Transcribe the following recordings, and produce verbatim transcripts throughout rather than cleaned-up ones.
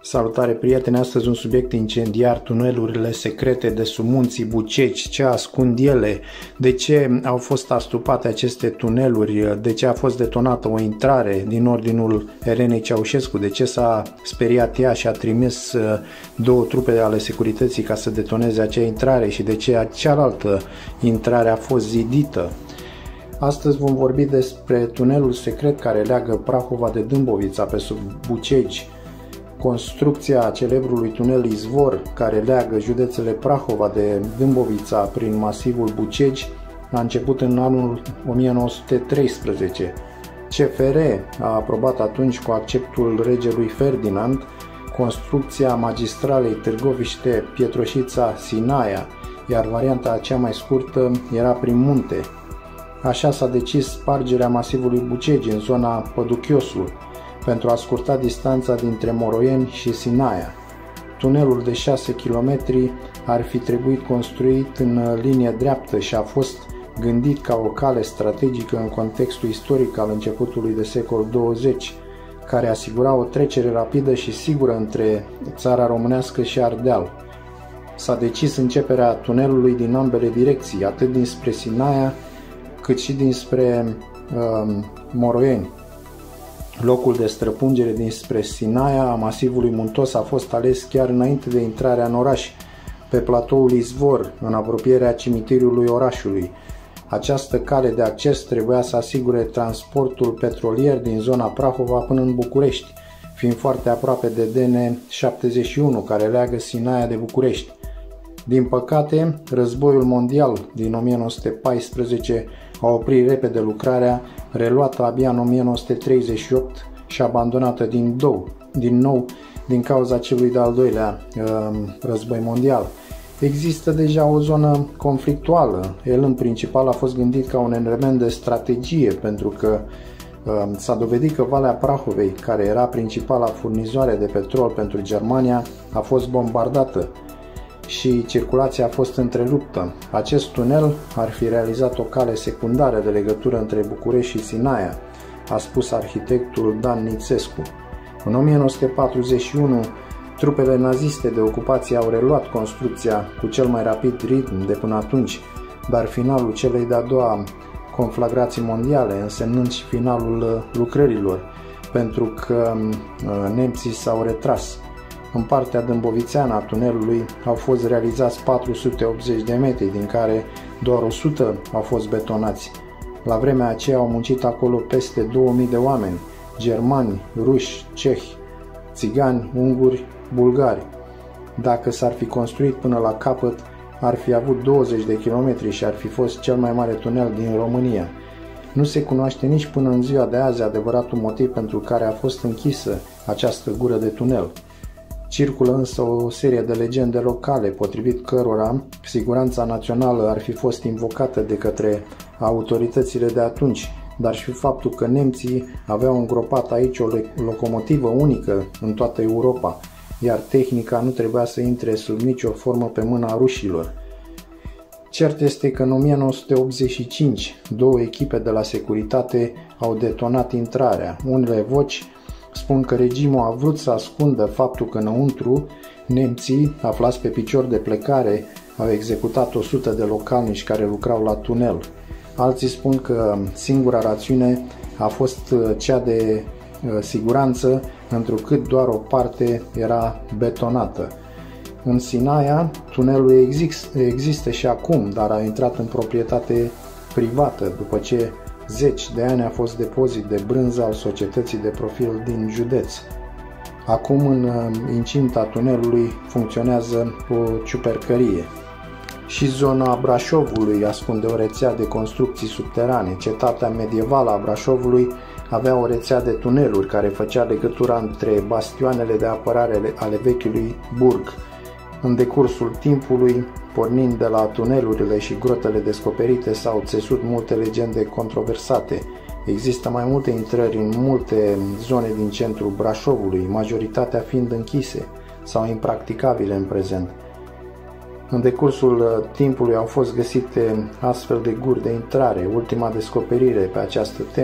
Salutare prieteni, astăzi un subiect incendiar, tunelurile secrete de sub munții Bucegi, ce ascund ele, de ce au fost astupate aceste tuneluri, de ce a fost detonată o intrare din ordinul Elenei Ceaușescu, de ce s-a speriat ea și a trimis două trupe ale securității ca să detoneze acea intrare și de ce cealaltă intrare a fost zidită. Astăzi vom vorbi despre tunelul secret care leagă Prahova de Dâmbovița pe sub Bucegi, construcția celebrului tunel Izvor care leagă județele Prahova de Dâmbovița prin masivul Bucegi a început în anul o mie nouă sute treisprezece. C F R a aprobat atunci cu acceptul regelui Ferdinand construcția magistralei Târgoviște-Pietroșița-Sinaia, iar varianta cea mai scurtă era prin munte. Așa s-a decis spargerea masivului Bucegi în zona Păduchioslu, pentru a scurta distanța dintre Moroieni și Sinaia. Tunelul de șase kilometri ar fi trebuit construit în linie dreaptă și a fost gândit ca o cale strategică în contextul istoric al începutului de secol douăzeci, care asigura o trecere rapidă și sigură între țara românească și Ardeal. S-a decis începerea tunelului din ambele direcții, atât dinspre Sinaia cât și dinspre uh, Moroieni. Locul de străpungere dinspre Sinaia a masivului muntos a fost ales chiar înainte de intrarea în oraș, pe platoul Izvor, în apropierea cimitirului orașului. Această cale de acces trebuia să asigure transportul petrolier din zona Prahova până în București, fiind foarte aproape de D N șaptezeci și unu, care leagă Sinaia de București. Din păcate, războiul mondial din o mie nouă sute paisprezece a oprit repede lucrarea, reluată abia în o mie nouă sute treizeci și opt și abandonată din, dou, din nou din cauza celui de-al doilea uh, război mondial. Există deja o zonă conflictuală. El în principal a fost gândit ca un element de strategie, pentru că uh, s-a dovedit că Valea Prahovei, care era principala furnizoare de petrol pentru Germania, a fost bombardată și circulația a fost întreruptă. Acest tunel ar fi realizat o cale secundară de legătură între București și Sinaia, a spus arhitectul Dan Nițescu. În o mie nouă sute patruzeci și unu, trupele naziste de ocupație au reluat construcția cu cel mai rapid ritm de până atunci, dar finalul celei de-a doua conflagrații mondiale, însemnând și finalul lucrărilor, pentru că nemții s-au retras. În partea dâmbovițeană a tunelului au fost realizați patru sute optzeci de metri, din care doar o sută au fost betonați. La vremea aceea au muncit acolo peste două mii de oameni, germani, ruși, cehi, țigani, unguri, bulgari. Dacă s-ar fi construit până la capăt, ar fi avut douăzeci de kilometri și ar fi fost cel mai mare tunel din România. Nu se cunoaște nici până în ziua de azi adevăratul motiv pentru care a fost închisă această gură de tunel. Circulă însă o serie de legende locale, potrivit cărora siguranța națională ar fi fost invocată de către autoritățile de atunci, dar și faptul că nemții aveau îngropat aici o locomotivă unică în toată Europa, iar tehnica nu trebuia să intre sub nicio formă pe mâna rușilor. Cert este că în o mie nouă sute optzeci și cinci două echipe de la securitate au detonat intrarea. Unele voci spun că regimul a vrut să ascundă faptul că înăuntru nemții, aflați pe picior de plecare, au executat o sută de localnici care lucrau la tunel. Alții spun că singura rațiune a fost cea de siguranță, întrucât doar o parte era betonată. În Sinaia, tunelul exist, există și acum, dar a intrat în proprietate privată după ce zeci de ani a fost depozit de brânză al societății de profil din județ. Acum în incinta tunelului funcționează o ciupercărie. Și zona Brașovului ascunde o rețea de construcții subterane. Cetatea medievală a Brașovului avea o rețea de tuneluri care făcea legătura între bastioanele de apărare ale vechiului burg. În decursul timpului, pornind de la tunelurile și grotele descoperite, s-au țesut multe legende controversate. Există mai multe intrări în multe zone din centrul Brașovului, majoritatea fiind închise sau impracticabile în prezent. În decursul timpului au fost găsite astfel de guri de intrare. Ultima descoperire pe această temă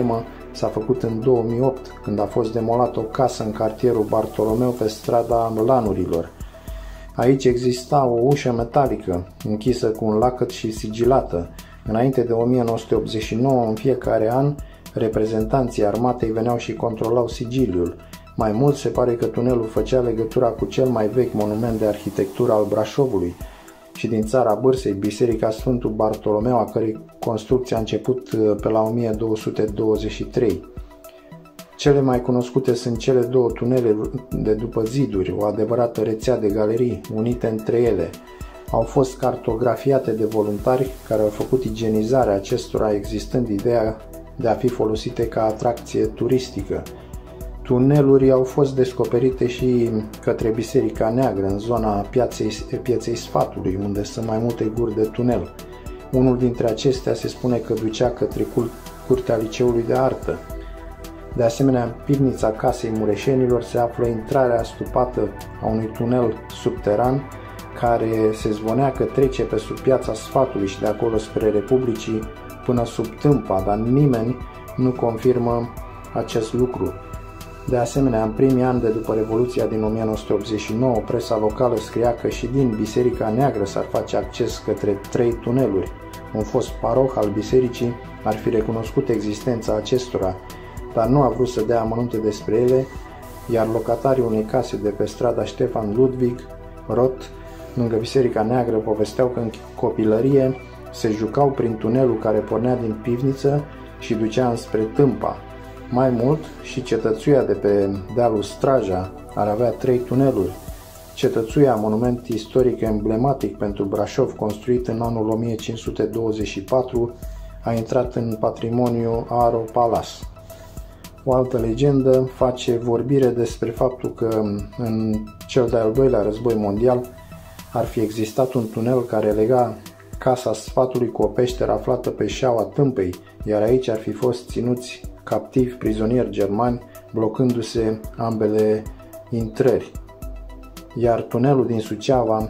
s-a făcut în două mii opt, când a fost demolată o casă în cartierul Bartolomeu pe strada Lanurilor. Aici exista o ușă metalică, închisă cu un lacăt și sigilată. Înainte de o mie nouă sute optzeci și nouă, în fiecare an, reprezentanții armatei veneau și controlau sigiliul. Mai mult, se pare că tunelul făcea legătura cu cel mai vechi monument de arhitectură al Brașovului și din țara Bârsei, Biserica Sfântul Bartolomeu, a cărei construcție a început pe la o mie două sute douăzeci și trei. Cele mai cunoscute sunt cele două tunele de după ziduri, o adevărată rețea de galerii unite între ele. Au fost cartografiate de voluntari care au făcut igienizarea acestora, existând ideea de a fi folosite ca atracție turistică. Tuneluri au fost descoperite și către Biserica Neagră, în zona piaței, pieței Sfatului, unde sunt mai multe guri de tunel. Unul dintre acestea se spune că ducea către curtea Liceului de Artă. De asemenea, în pivnița casei Mureșenilor se află intrarea astupată a unui tunel subteran care se zvonea că trece pe sub piața Sfatului și de acolo spre Republicii până sub Tâmpa, dar nimeni nu confirmă acest lucru. De asemenea, în primii ani de după Revoluția din o mie nouă sute optzeci și nouă, presa locală scria că și din Biserica Neagră s-ar face acces către trei tuneluri. Un fost paroh al bisericii ar fi recunoscut existența acestora, dar nu a vrut să dea amănunte despre ele, iar locatarii unei case de pe strada Ștefan Ludwig Roth, lângă Biserica Neagră, povesteau că în copilărie se jucau prin tunelul care pornea din pivniță și ducea înspre Tâmpa. Mai mult, și Cetățuia de pe dealul Straja ar avea trei tuneluri. Cetățuia, monument istoric emblematic pentru Brașov, construit în anul o mie cinci sute douăzeci și patru, a intrat în patrimoniu Aro Palace. O altă legendă face vorbire despre faptul că în cel de-al doilea război mondial ar fi existat un tunel care lega Casa Sfatului cu o peșteră aflată pe șaua Tâmpei, iar aici ar fi fost ținuți captivi prizonieri germani, blocându-se ambele intrări. Iar tunelul din Suceava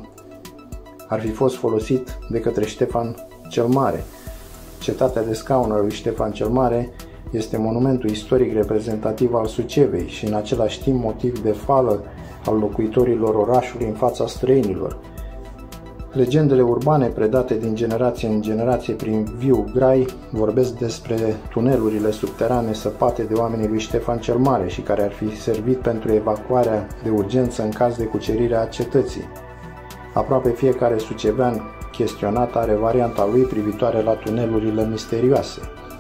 ar fi fost folosit de către Ștefan cel Mare. Cetatea de scaun al lui Ștefan cel Mare este monumentul istoric reprezentativ al Sucevei și în același timp motiv de fală al locuitorilor orașului în fața străinilor. Legendele urbane predate din generație în generație prin viu grai vorbesc despre tunelurile subterane săpate de oamenii lui Ștefan cel Mare și care ar fi servit pentru evacuarea de urgență în caz de cucerire a cetății. Aproape fiecare sucevean chestionat are varianta lui privitoare la tunelurile misterioase.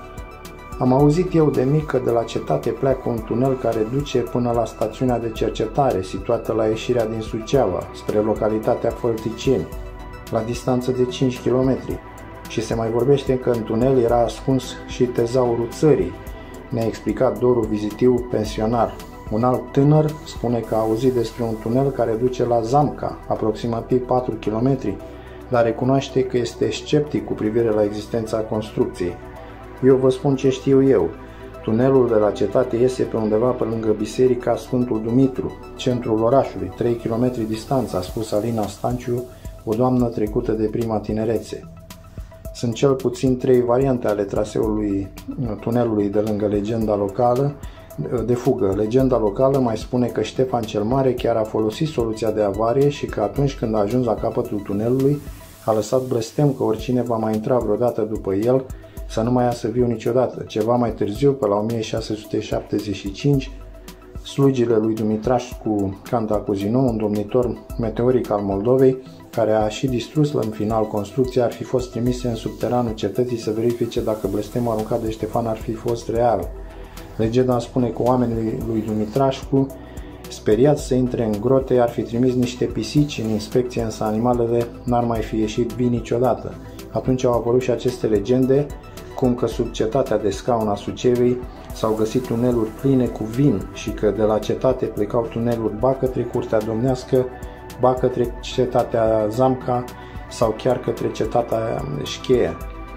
Am auzit eu de mic că de la cetate pleacă un tunel care duce până la stațiunea de cercetare, situată la ieșirea din Suceava, spre localitatea Fălticeni, la distanță de cinci kilometri. Și se mai vorbește că în tunel era ascuns și tezaurul țării, ne-a explicat Doru Vizitiu, pensionar. Un alt tânăr spune că a auzit despre un tunel care duce la Zamca, aproximativ patru kilometri, dar recunoaște că este sceptic cu privire la existența construcției. Eu vă spun ce știu eu. Tunelul de la cetate iese pe undeva pe lângă Biserica Sfântul Dumitru, centrul orașului, trei kilometri distanță, a spus Alina Stanciu, o doamnă trecută de prima tinerețe. Sunt cel puțin trei variante ale traseului tunelului de lângă legenda locală de fugă. Legenda locală mai spune că Ștefan cel Mare chiar a folosit soluția de avarie și că atunci când a ajuns la capătul tunelului a lăsat blestem că oricine va mai intra vreodată după el să nu mai iasă viu niciodată. Ceva mai târziu, pe la o mie șase sute șaptezeci și cinci, slugile lui Dumitrașcu Cantacuzino, un domnitor meteoric al Moldovei, care a și distrus în final construcția, ar fi fost trimise în subteranul cetății să verifice dacă blestemul aruncat de Ștefan ar fi fost real. Legenda spune că oamenii lui Dumitrașcu, speriați să intre în grote, ar fi trimis niște pisici în inspecție, însă animalele n-ar mai fi ieșit vii niciodată. Atunci au apărut și aceste legende, cum că sub cetatea de scaun a Sucevei s-au găsit tuneluri pline cu vin și că de la cetate plecau tuneluri ba către curtea domnească, ba către cetatea Zamca sau chiar către cetatea Șcheia.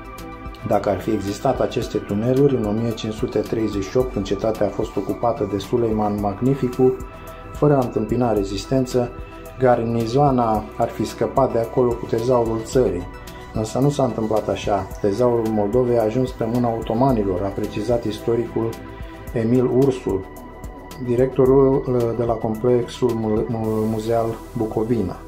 Dacă ar fi existat aceste tuneluri, în o mie cinci sute treizeci și opt, când cetatea a fost ocupată de Suleiman Magnificul, fără a întâmpina rezistență, garnizoana ar fi scăpat de acolo cu tezaurul țării. Însă nu s-a întâmplat așa. Tezaurul Moldovei a ajuns pe mâna otomanilor, a precizat istoricul Emil Ursul, directorul de la complexul muzeal Bucovina.